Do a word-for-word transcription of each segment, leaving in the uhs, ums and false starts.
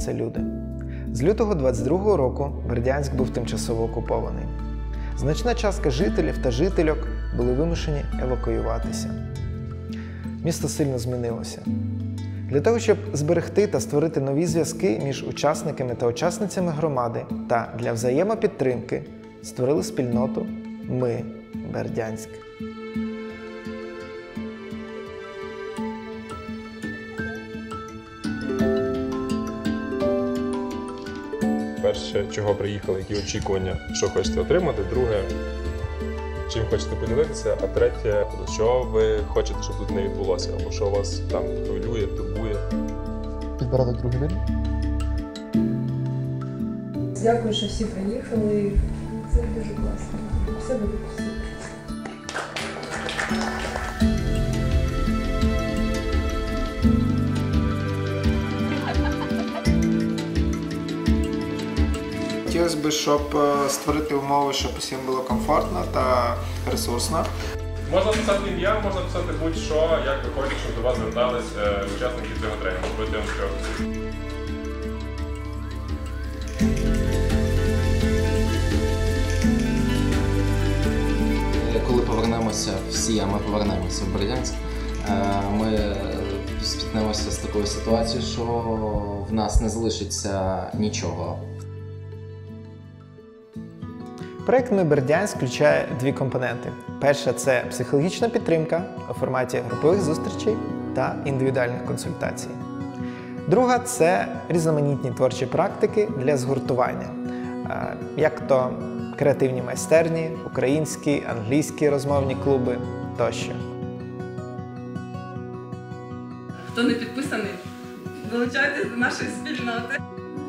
це люди. З лютого двадцять другого року Бердянськ був тимчасово окупований. Значна частка жителів та жительок були вимушені евакуюватися. Місто сильно змінилося. Для того, щоб зберегти та створити нові зв'язки між учасниками та учасницями громади та для взаємопідтримки створили спільноту «Ми – Бердянськ». Перше, чого приїхали, які очікування, що хочете отримати. Друге, чим хочете поділитися. А третє, що ви хочете, щоб тут не відбулося, або що вас там хвилює, турбує. Підбирати другий вид. Дякую, що всі приїхали. Це дуже класно. Все буде супер. Хотілося б, щоб створити умови, щоб усім було комфортно та ресурсно. Можна писати ім'я, можна писати будь-що, як ви хочете, щоб до вас звертались учасники цього тренінгу протягом трьох місяців. Коли повернемося всі, а ми повернемося в Бердянськ, ми спіткнемося з такою ситуацією, що в нас не залишиться нічого. Проєкт «Ми Бердянськ» включає дві компоненти. Перша – це психологічна підтримка у форматі групових зустрічей та індивідуальних консультацій. Друга – це різноманітні творчі практики для згуртування, як то креативні майстерні, українські, англійські розмовні клуби тощо. Хто не підписаний, долучайтесь до нашої спільноти.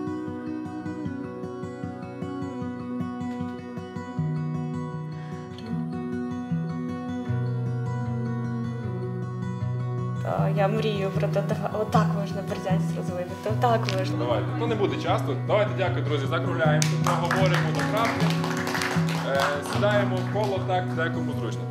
Я мрію про те, отак можна Бердянськ розвинути, отак можна. Давайте, то не буде часто. Давайте, дякую, друзі, закругляємо, поговоримо до правди, е, сідаємо в коло так, де кому зручно.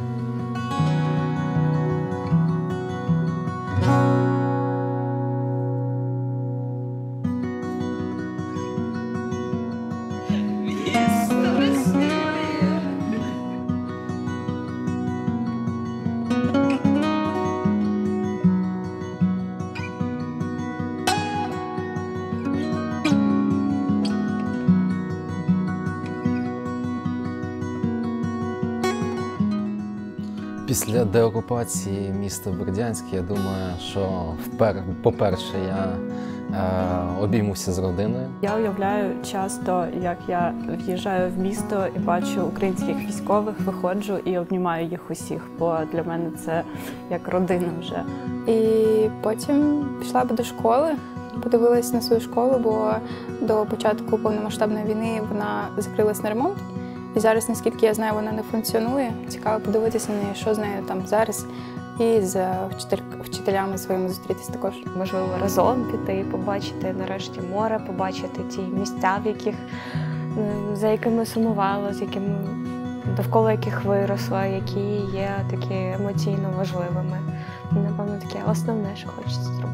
Після деокупації міста Бердянськ, я думаю, що по-перше, я е, обіймуся з родиною. Я уявляю часто, як я в'їжджаю в місто і бачу українських військових, виходжу і обнімаю їх усіх, бо для мене це як родина вже. І потім пішла б до школи, подивилась на свою школу, бо до початку повномасштабної війни вона закрилась на ремонт. І зараз, наскільки я знаю, вона не функціонує. Цікаво подивитися на неї, що з нею там зараз, і з вчитель... вчителями своїми зустрітися також. Можливо, разом піти, побачити нарешті море, побачити ті місця, в яких, за якими сумувала, з якими, довкола яких виросла, які є такі емоційно важливими. Напевно, таке основне, що хочеться зробити.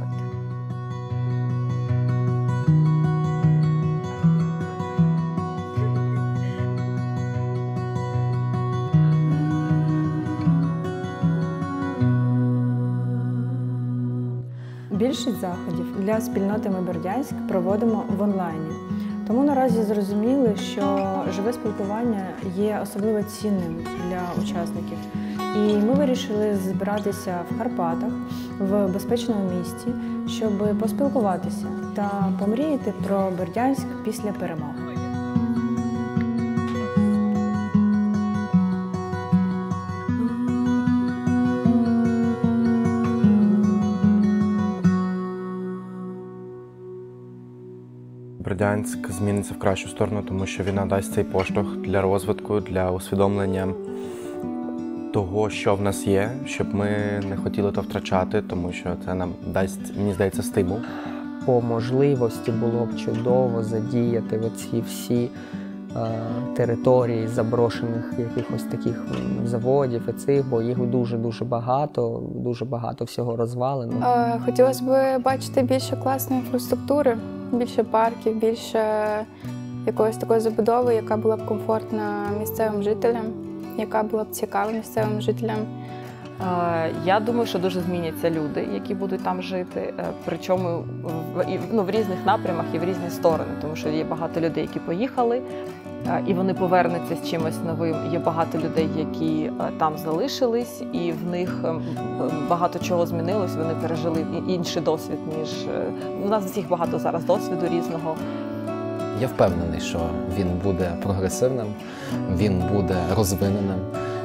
Більшість заходів для спільноти «Ми Бердянськ» проводимо в онлайні. Тому наразі зрозуміли, що живе спілкування є особливо цінним для учасників. І ми вирішили збиратися в Карпатах, в безпечному місті, щоб поспілкуватися та помріяти про Бердянськ після перемоги. Бердянськ зміниться в кращу сторону, тому що війна дасть цей поштовх для розвитку, для усвідомлення того, що в нас є, щоб ми не хотіли то втрачати, тому що це нам дасть, мені здається, стимул. По можливості було б чудово задіяти оці всі територій, заброшених якихось таких заводів і цих, бо їх дуже-дуже багато, дуже багато всього розвалено. Е, Хотілося б бачити більше класної інфраструктури, більше парків, більше якоїсь такої забудови, яка була б комфортна місцевим жителям, яка була б цікава місцевим жителям. Я думаю, що дуже зміняться люди, які будуть там жити, причому в, ну, в різних напрямах і в різні сторони, тому що є багато людей, які поїхали, і вони повернуться з чимось новим. Є багато людей, які там залишились, і в них багато чого змінилось, вони пережили інший досвід, ніж у нас всіх багато зараз досвіду різного. Я впевнений, що він буде прогресивним, він буде розвиненим.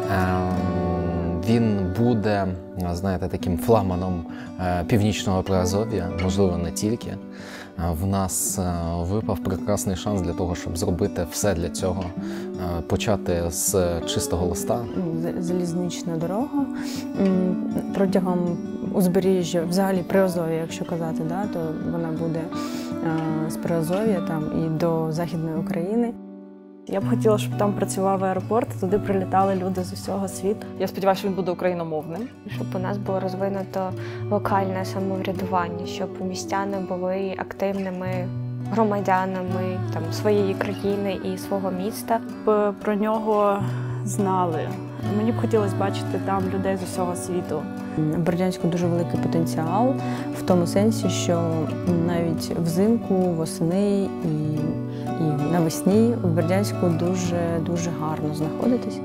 Він буде, знаєте, таким флагманом північного Приазов'я, можливо, не тільки. В нас випав прекрасний шанс для того, щоб зробити все для цього, почати з чистого листа. Залізнична дорога протягом узбережжя, взагалі Приазов'я, якщо казати, да, то вона буде з Приазов'я там і до Західної України. Я б хотіла, щоб там працював аеропорт, туди прилітали люди з усього світу. Я сподіваюся, що він буде україномовним. Щоб у нас було розвинуто локальне самоврядування, щоб містяни були активними громадянами там, своєї країни і свого міста. Б про нього знали. Мені б хотілося бачити там людей з усього світу. В Бердянську дуже великий потенціал в тому сенсі, що навіть взимку, восени і І навесні в Бердянську дуже-дуже гарно знаходитись.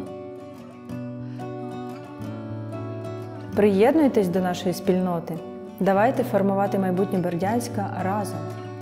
Приєднуйтесь до нашої спільноти. Давайте формувати майбутнє Бердянська разом.